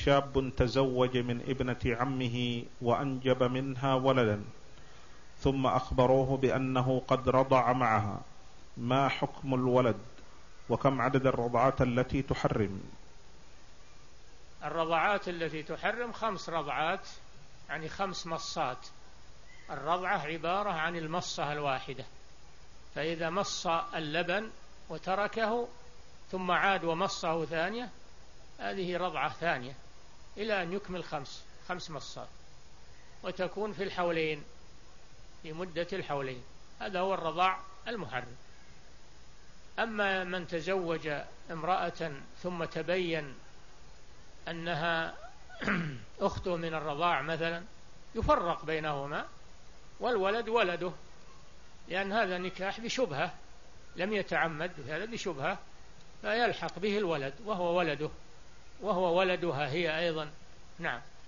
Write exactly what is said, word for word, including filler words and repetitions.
شاب تزوج من ابنة عمه وأنجب منها ولدا ثم أخبروه بأنه قد رضع معها، ما حكم الولد وكم عدد الرضعات التي تحرم؟ الرضعات التي تحرم خمس رضعات، يعني خمس مصات. الرضعة عبارة عن المصة الواحدة، فإذا مص اللبن وتركه ثم عاد ومصه ثانية، هذه رضعة ثانية إلى أن يكمل خمس خمس مصات، وتكون في الحولين، في مدة الحولين. هذا هو الرضاع المحرم. أما من تزوج امرأة ثم تبين أنها أخته من الرضاع مثلا، يفرق بينهما، والولد ولده، لأن هذا نكاح بشبهة، لم يتعمد، هذا بشبهة، فيلحق به الولد وهو ولده وهو ولدها هي أيضا. نعم.